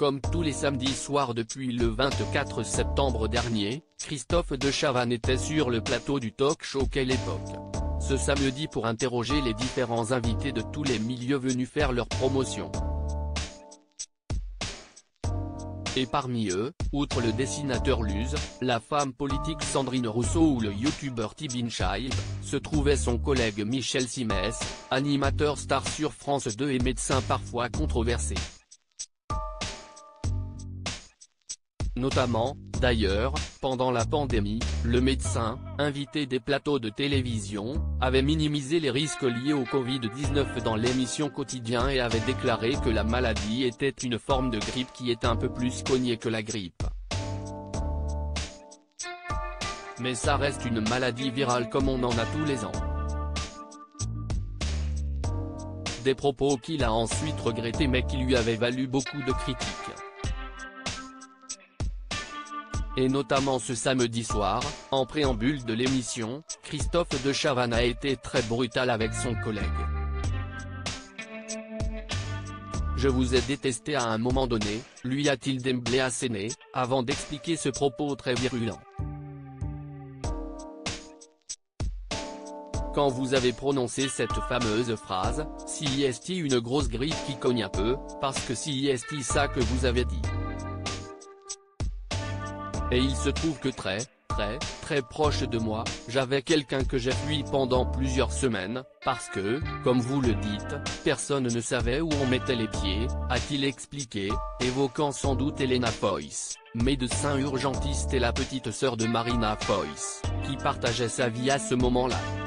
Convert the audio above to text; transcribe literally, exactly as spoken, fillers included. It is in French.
Comme tous les samedis soirs depuis le vingt-quatre septembre dernier, Christophe de Chavannes était sur le plateau du talk-show Quelle époque. Ce samedi pour interroger les différents invités de tous les milieux venus faire leur promotion. Et parmi eux, outre le dessinateur Luz, la femme politique Sandrine Rousseau ou le youtubeur Tibin Child, se trouvait son collègue Michel Simès, animateur star sur France deux et médecin parfois controversé. Notamment, d'ailleurs, pendant la pandémie, le médecin, invité des plateaux de télévision, avait minimisé les risques liés au Covid dix-neuf dans l'émission Quotidien et avait déclaré que la maladie était une forme de grippe qui est un peu plus cognée que la grippe. Mais ça reste une maladie virale comme on en a tous les ans. Des propos qu'il a ensuite regrettés mais qui lui avaient valu beaucoup de critiques. Et notamment ce samedi soir, en préambule de l'émission, Christophe de Chavannes a été très brutal avec son collègue. Je vous ai détesté à un moment donné, lui a-t-il d'emblée asséné, avant d'expliquer ce propos très virulent. Quand vous avez prononcé cette fameuse phrase, si est une grosse grippe qui cogne un peu, parce que si est ça que vous avez dit. Et il se trouve que très, très, très proche de moi, j'avais quelqu'un que j'ai fui pendant plusieurs semaines, parce que, comme vous le dites, personne ne savait où on mettait les pieds, a-t-il expliqué, évoquant sans doute Elena Foïs, médecin urgentiste et la petite sœur de Marina Foïs, qui partageait sa vie à ce moment-là.